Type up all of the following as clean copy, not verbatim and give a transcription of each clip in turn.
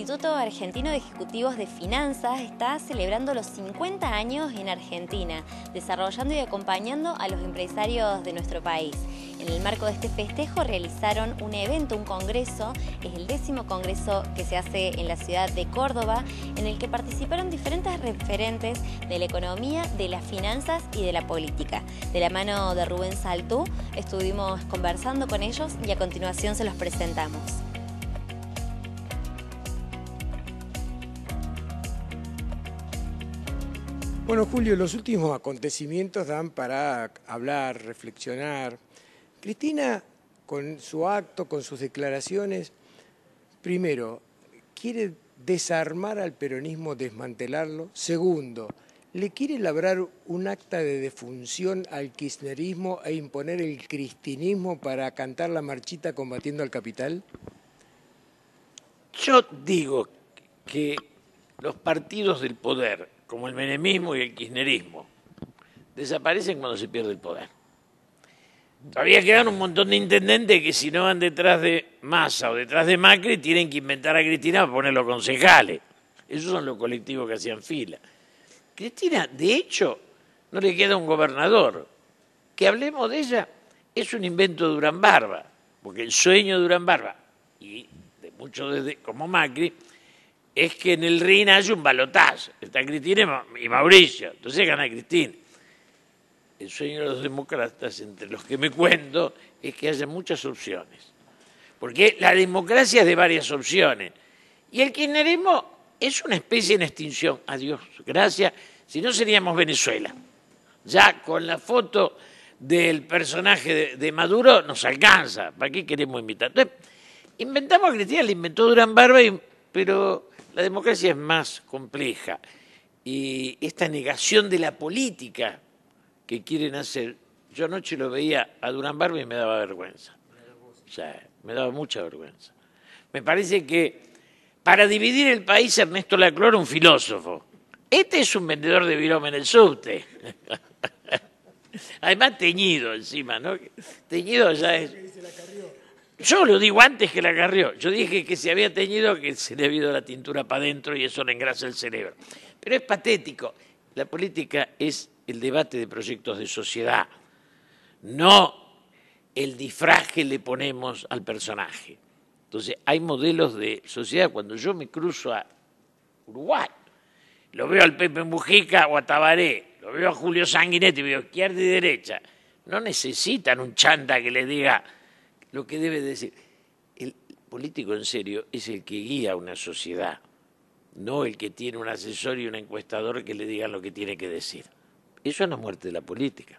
Instituto Argentino de Ejecutivos de Finanzas está celebrando los 50 años en Argentina, desarrollando y acompañando a los empresarios de nuestro país. En el marco de este festejo realizaron un evento, un congreso, es el 10º congreso que se hace en la ciudad de Córdoba, en el que participaron diferentes referentes de la economía, de las finanzas y de la política. De la mano de Rubén Saltú estuvimos conversando con ellos y a continuación se los presentamos. Bueno, Julio, los últimos acontecimientos dan para hablar, reflexionar. Cristina, con su acto, con sus declaraciones, primero, quiere desarmar al peronismo, desmantelarlo. Segundo, le quiere labrar un acta de defunción al kirchnerismo e imponer el cristinismo para cantar la marchita combatiendo al capital. Yo digo que los partidos del poder, como el menemismo y el kirchnerismo, desaparecen cuando se pierde el poder. Todavía quedan un montón de intendentes que si no van detrás de Massa o detrás de Macri tienen que inventar a Cristina para ponerlo concejales. Esos son los colectivos que hacían fila. Cristina, de hecho, no le queda un gobernador. Que hablemos de ella es un invento de Durán Barba, porque el sueño de Durán Barba, y de muchos como Macri, es que en el RIN haya un balotaje. Está Cristina y Mauricio, entonces gana Cristina. El sueño de los demócratas, entre los que me cuento, es que haya muchas opciones. Porque la democracia es de varias opciones. Y el kirchnerismo es una especie en extinción. Adiós, gracias. Si no, seríamos Venezuela. Ya con la foto del personaje de Maduro nos alcanza. ¿Para qué queremos invitar? Entonces, inventamos a Cristina, la inventó Durán Barba, pero la democracia es más compleja. Y esta negación de la política que quieren hacer, yo anoche lo veía a Durán Barba y me daba vergüenza. O sea, me daba mucha vergüenza. Me parece que para dividir el país, Ernesto Laclau era un filósofo. Este es un vendedor de virome en el subte. Además teñido encima, ¿no? Teñido ya es... Yo lo digo antes que la Carrió. Yo dije que se había teñido, que se le había ido la tintura para adentro y eso le engrasa el cerebro. Pero es patético. La política es el debate de proyectos de sociedad, no el disfraz que le ponemos al personaje. Entonces, hay modelos de sociedad. Cuando yo me cruzo a Uruguay, lo veo al Pepe Mujica o a Tabaré, lo veo a Julio Sanguinetti, veo izquierda y derecha, no necesitan un chanta que les diga lo que debe decir. El político en serio es el que guía una sociedad, no el que tiene un asesor y un encuestador que le digan lo que tiene que decir. Eso es la muerte de la política.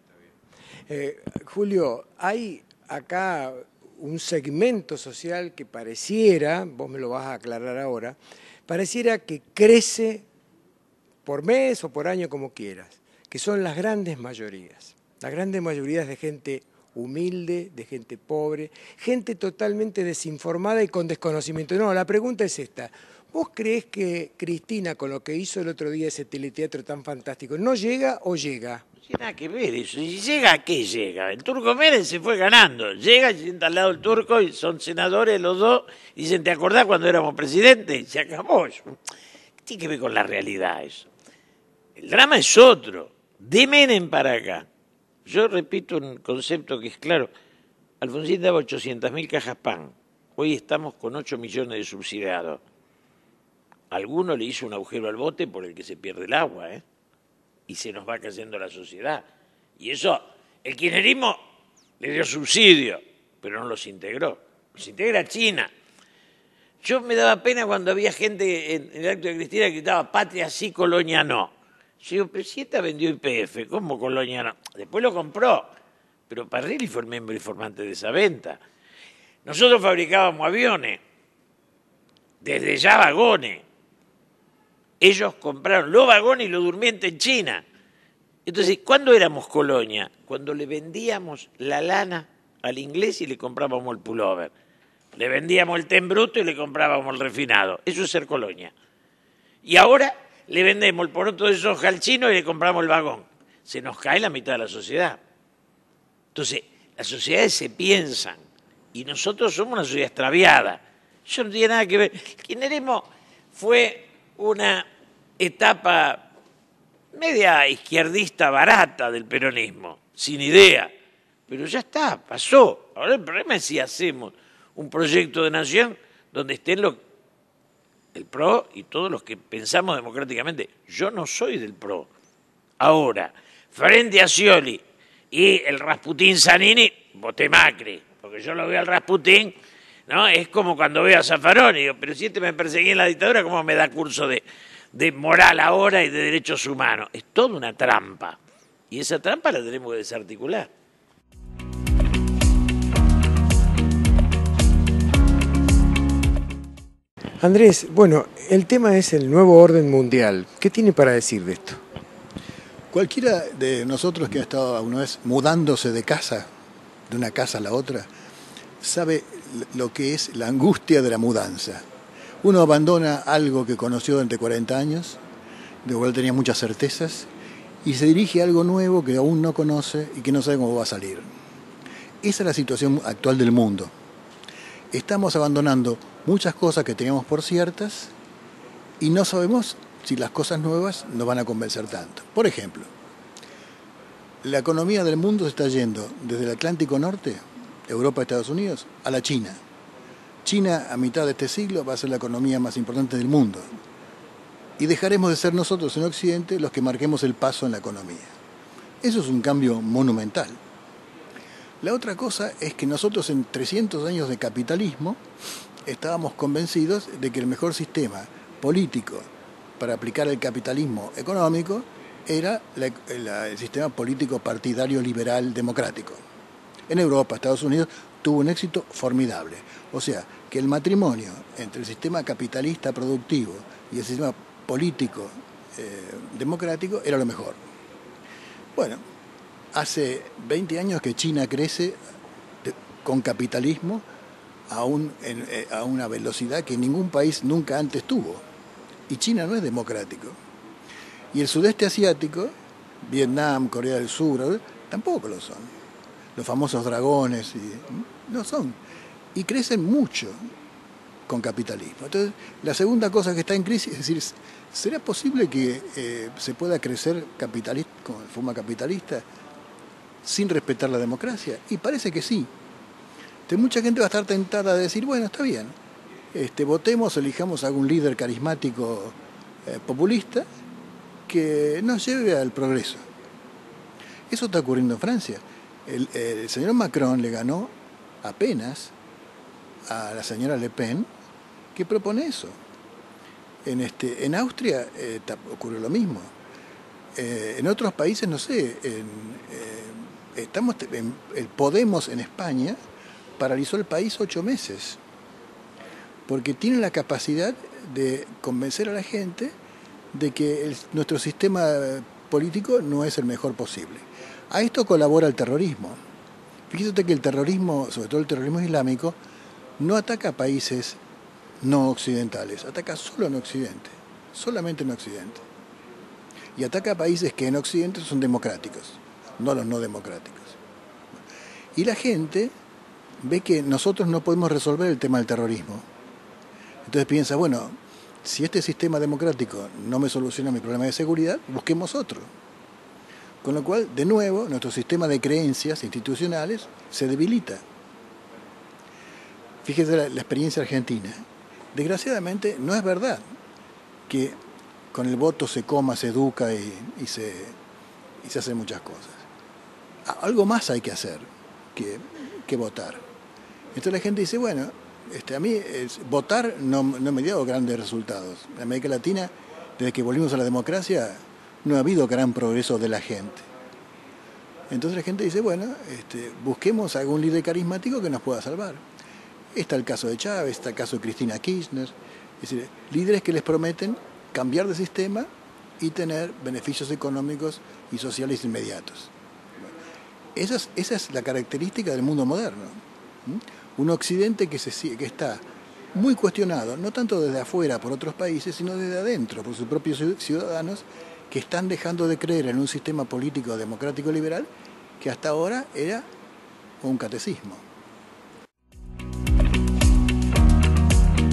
Julio, hay acá un segmento social que pareciera, vos me lo vas a aclarar ahora, pareciera que crece por mes o por año como quieras, que son las grandes mayorías de gente humilde, de gente pobre, gente totalmente desinformada y con desconocimiento. No, la pregunta es esta. ¿Vos creés que Cristina, con lo que hizo el otro día ese teleteatro tan fantástico, no llega o llega? No tiene nada que ver eso. ¿Y llega a qué llega? El Turco Menem se fue ganando. Llega y se sienta al lado del Turco y son senadores los dos. Y dicen, ¿te acordás cuando éramos presidentes? Se acabó eso. ¿Qué tiene que ver con la realidad eso? El drama es otro. De Menem para acá. Yo repito un concepto que es claro. Alfonsín daba 800.000 cajas pan. Hoy estamos con 8 millones de subsidiados. Alguno le hizo un agujero al bote por el que se pierde el agua, y se nos va cayendo la sociedad. Y eso, el kirchnerismo le dio subsidio, pero no los integró. Los integra China. Yo me daba pena cuando había gente en el acto de Cristina que gritaba patria sí, colonia no. Yo digo, pero si esta vendió YPF, ¿cómo colonia no? Después lo compró, pero Parrilli fue el miembro informante de esa venta. Nosotros fabricábamos aviones, desde ya vagones. Ellos compraron los vagones y los durmientes en China. Entonces, ¿cuándo éramos colonia? Cuando le vendíamos la lana al inglés y le comprábamos el pullover. Le vendíamos el té en bruto y le comprábamos el refinado. Eso es ser colonia. Y ahora le vendemos el poroto de soja al chino y le compramos el vagón. Se nos cae la mitad de la sociedad. Entonces, las sociedades se piensan y nosotros somos una sociedad extraviada. Yo no tiene nada que ver. El kirchnerismo fue una etapa media izquierdista barata del peronismo, sin idea. Pero ya está, pasó. Ahora el problema es si hacemos un proyecto de nación donde estén el PRO y todos los que pensamos democráticamente. Yo no soy del PRO. Ahora, frente a Scioli y el Rasputín Zanini, voté Macri, porque yo lo veo al Rasputín, ¿no? Es como cuando veo a Zaffaroni, digo, pero si este me perseguía en la dictadura, ¿cómo me da curso de moral ahora y de derechos humanos? Es toda una trampa. Y esa trampa la tenemos que desarticular. Andrés, bueno, el tema es el nuevo orden mundial. ¿Qué tiene para decir de esto? Cualquiera de nosotros que ha estado alguna vez mudándose de casa, de una casa a la otra, sabe lo que es la angustia de la mudanza. Uno abandona algo que conoció durante 40 años, de lo cual tenía muchas certezas, y se dirige a algo nuevo que aún no conoce y que no sabe cómo va a salir. Esa es la situación actual del mundo. Estamos abandonando muchas cosas que teníamos por ciertas y no sabemos si las cosas nuevas nos van a convencer tanto. Por ejemplo, la economía del mundo se está yendo desde el Atlántico Norte, Europa, Estados Unidos, a la China. China, a mitad de este siglo, va a ser la economía más importante del mundo. Y dejaremos de ser nosotros en Occidente los que marquemos el paso en la economía. Eso es un cambio monumental. La otra cosa es que nosotros en 300 años de capitalismo estábamos convencidos de que el mejor sistema político para aplicar el capitalismo económico era el sistema político partidario liberal democrático. En Europa, Estados Unidos, tuvo un éxito formidable. O sea, que el matrimonio entre el sistema capitalista productivo y el sistema político democrático era lo mejor. Bueno, hace 20 años que China crece con capitalismo a una velocidad que ningún país nunca antes tuvo. Y China no es democrático. Y el sudeste asiático, Vietnam, Corea del Sur, tampoco lo son. Los famosos dragones, no son. Y crecen mucho con capitalismo. Entonces, la segunda cosa que está en crisis es decir, ¿será posible que se pueda crecer con forma capitalista sin respetar la democracia? Y parece que sí. Entonces, mucha gente va a estar tentada de decir, bueno, está bien, votemos, elijamos a algún líder carismático populista que nos lleve al progreso. Eso está ocurriendo en Francia. El señor Macron le ganó apenas a la señora Le Pen, que propone eso. En Austria ocurrió lo mismo. En otros países, no sé, el Podemos en España paralizó el país 8 meses, porque tiene la capacidad de convencer a la gente de que nuestro sistema político no es el mejor posible. A esto colabora el terrorismo. Fíjate que el terrorismo, sobre todo el terrorismo islámico, no ataca a países no occidentales, ataca solo en Occidente, solamente en Occidente. Y ataca a países que en Occidente son democráticos, no los no democráticos. Y la gente ve que nosotros no podemos resolver el tema del terrorismo. Entonces piensa, bueno, si este sistema democrático no me soluciona mi problema de seguridad, busquemos otro. Con lo cual, de nuevo, nuestro sistema de creencias institucionales se debilita. Fíjese la experiencia argentina. Desgraciadamente, no es verdad que con el voto se coma, se educa y se hacen muchas cosas. Algo más hay que hacer que votar. Entonces la gente dice, bueno, a mí votar no me dio grandes resultados. En América Latina, desde que volvimos a la democracia, no ha habido gran progreso de la gente. Entonces la gente dice, bueno, busquemos a algún líder carismático que nos pueda salvar. Está el caso de Chávez, está el caso de Cristina Kirchner, es decir, líderes que les prometen cambiar de sistema y tener beneficios económicos y sociales inmediatos. Esa es la característica del mundo moderno. Un Occidente que está muy cuestionado, no tanto desde afuera por otros países, sino desde adentro por sus propios ciudadanos que están dejando de creer en un sistema político democrático liberal que hasta ahora era un catecismo.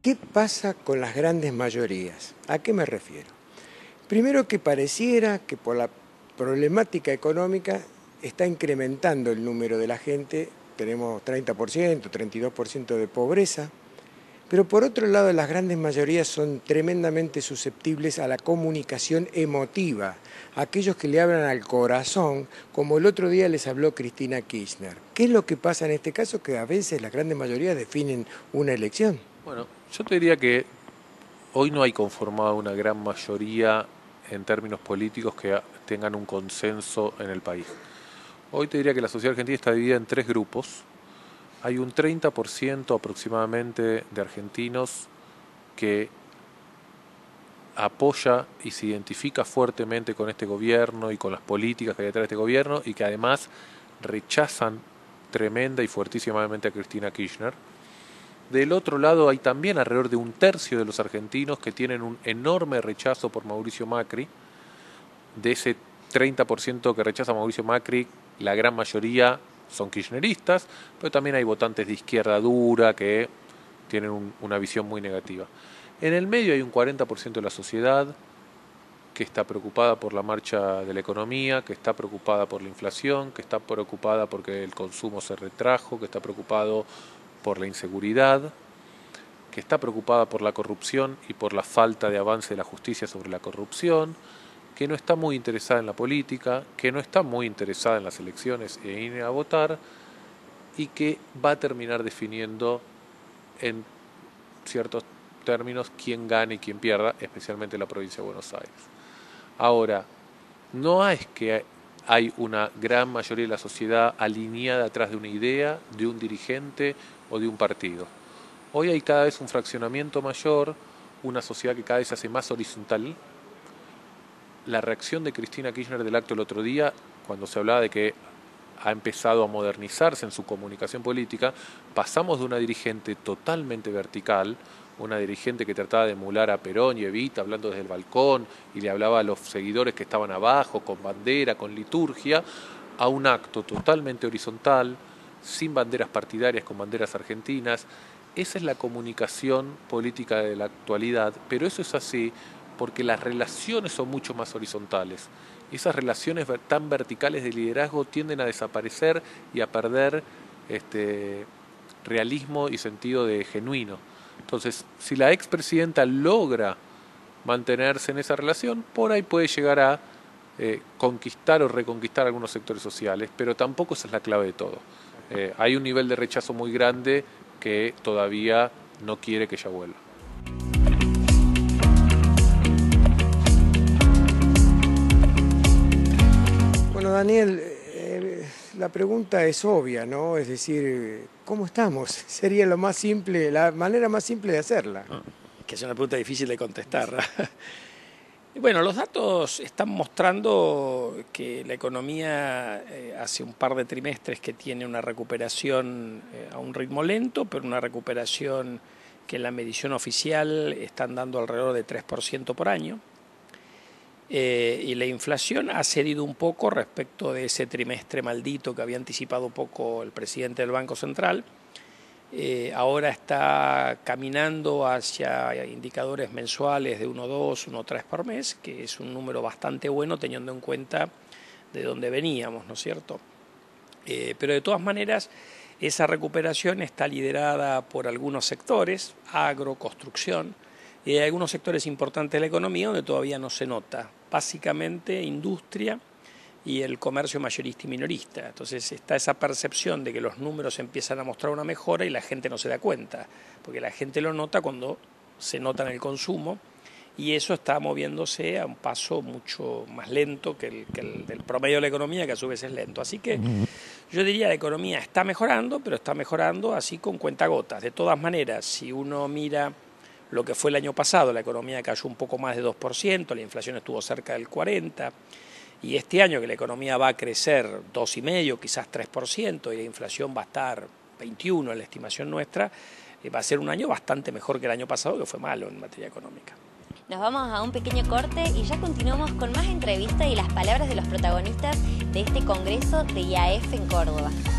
¿qué pasa con las grandes mayorías? ¿A qué me refiero? Primero, que pareciera que por la problemática económica está incrementando el número de la gente, tenemos 30%, 32% de pobreza, pero por otro lado las grandes mayorías son tremendamente susceptibles a la comunicación emotiva, aquellos que le hablan al corazón, como el otro día les habló Cristina Kirchner. ¿Qué es lo que pasa en este caso? Que a veces las grandes mayorías definen una elección. Bueno, yo te diría que hoy no hay conformada una gran mayoría en términos políticos que tengan un consenso en el país. Hoy te diría que la sociedad argentina está dividida en 3 grupos. Hay un 30% aproximadamente de argentinos que apoya y se identifica fuertemente con este gobierno y con las políticas que hay detrás de este gobierno, y que además rechazan tremenda y fuertísimamente a Cristina Kirchner. Del otro lado hay también alrededor de un tercio de los argentinos que tienen un enorme rechazo por Mauricio Macri. De ese 30% que rechaza a Mauricio Macri, la gran mayoría son kirchneristas, pero también hay votantes de izquierda dura que tienen una visión muy negativa. En el medio hay un 40% de la sociedad que está preocupada por la marcha de la economía, que está preocupada por la inflación, que está preocupada porque el consumo se retrajo, que está preocupado por la inseguridad, que está preocupada por la corrupción y por la falta de avance de la justicia sobre la corrupción, que no está muy interesada en la política, que no está muy interesada en las elecciones e ir a votar, y que va a terminar definiendo en ciertos términos quién gane y quién pierda, especialmente en la provincia de Buenos Aires. Ahora, no es que hay una gran mayoría de la sociedad alineada atrás de una idea, de un dirigente o de un partido. Hoy hay cada vez un fraccionamiento mayor, una sociedad que cada vez se hace más horizontal. La reacción de Cristina Kirchner del acto el otro día, cuando se hablaba de que ha empezado a modernizarse en su comunicación política, pasamos de una dirigente totalmente vertical, una dirigente que trataba de emular a Perón y Evita hablando desde el balcón y le hablaba a los seguidores que estaban abajo, con bandera, con liturgia, a un acto totalmente horizontal, sin banderas partidarias, con banderas argentinas. Esa es la comunicación política de la actualidad, pero eso es así porque las relaciones son mucho más horizontales. Esas relaciones tan verticales de liderazgo tienden a desaparecer y a perder realismo y sentido de genuino. Entonces, si la expresidenta logra mantenerse en esa relación, por ahí puede llegar a conquistar o reconquistar algunos sectores sociales, pero tampoco esa es la clave de todo. Hay un nivel de rechazo muy grande que todavía no quiere que ella vuelva. Bueno, Daniel, la pregunta es obvia, ¿no? Es decir, ¿cómo estamos? Sería lo más simple, la manera más simple de hacerla. Que es una pregunta difícil de contestar. Bueno, los datos están mostrando que la economía hace un par de trimestres que tiene una recuperación a un ritmo lento, pero una recuperación que en la medición oficial están dando alrededor de 3% por año. Y la inflación ha cedido un poco respecto de ese trimestre maldito que había anticipado un poco el presidente del Banco Central. Ahora está caminando hacia indicadores mensuales de 1,2, 1,3 por mes, que es un número bastante bueno teniendo en cuenta de dónde veníamos, ¿no es cierto? Pero de todas maneras, esa recuperación está liderada por algunos sectores, agro, construcción, y hay algunos sectores importantes de la economía donde todavía no se nota, básicamente industria y el comercio mayorista y minorista. Entonces está esa percepción de que los números empiezan a mostrar una mejora y la gente no se da cuenta, porque la gente lo nota cuando se nota en el consumo, y eso está moviéndose a un paso mucho más lento que el del promedio de la economía, que a su vez es lento. Así que yo diría que la economía está mejorando, pero está mejorando así con cuentagotas. De todas maneras, si uno mira lo que fue el año pasado, la economía cayó un poco más de 2%, la inflación estuvo cerca del 40%, y este año que la economía va a crecer 2,5%, quizás 3%, y la inflación va a estar 21% en la estimación nuestra, va a ser un año bastante mejor que el año pasado, que fue malo en materia económica. Nos vamos a un pequeño corte y ya continuamos con más entrevistas y las palabras de los protagonistas de este Congreso de IAF en Córdoba.